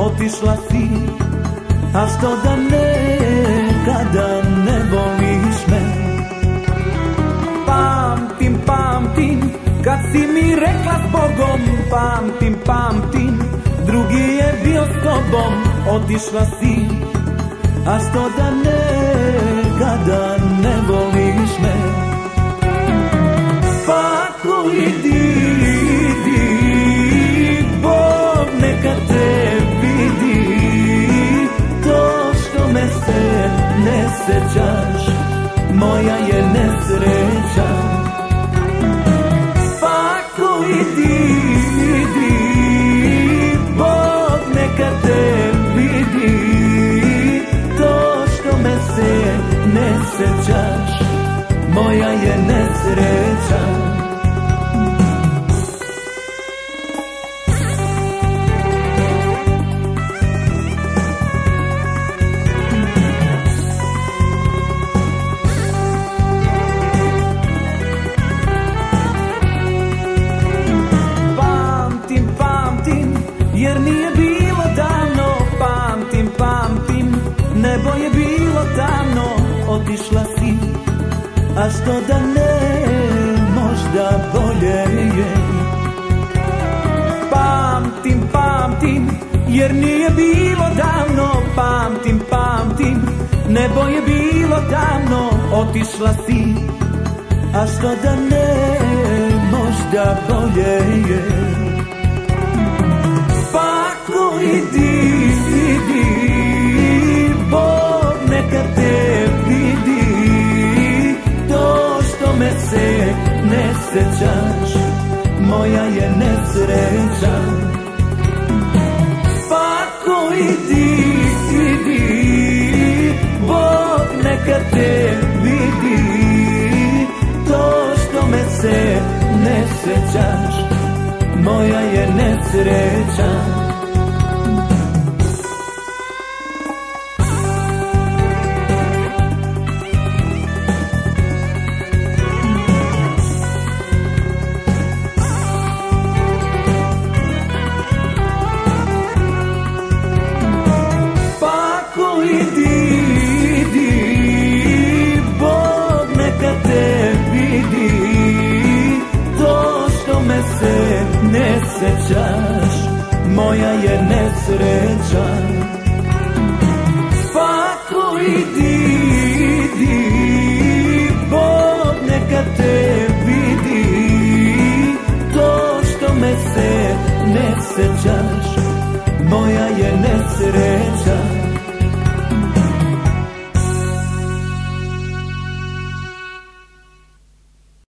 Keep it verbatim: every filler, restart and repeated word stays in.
otišla si. A što da nekada ne voliš me? Pamtim, pamtim, kad si mi rekla s Bogom. Pamtim, pamtim, drugi je bio s tobom. Otišla si, a što da nekada ne voliš me? Pa ako idi, idi, Bog neka te vidi. To što me se ne sećaš, moja je nesreća. Pa ako idi, idi, Bog neka te vidi. To što me se ne sećaš, moja je nesreća. Pamtim, pamtim, jer nije bilo davno. Pamtim, pamtim, nebo je bilo tamno. Otišla si, a što da ne, možda bolje je. Pamtim, pamtim, jer nije bilo davno. Pamtim, pamtim, nebo je bilo tamno. Otišla si, a što da ne, možda bolje je. Pa ako idi, idi, Bog neka te vidi. To što me se ne sećaš, moja je nesreća. Pa ako idi, idi, Bog neka te vidi. To što me se ne sećaš, moja je nesreća. Idi, idi, Bog neka te vidi. To što me se ne sećaš, moja je nesreća.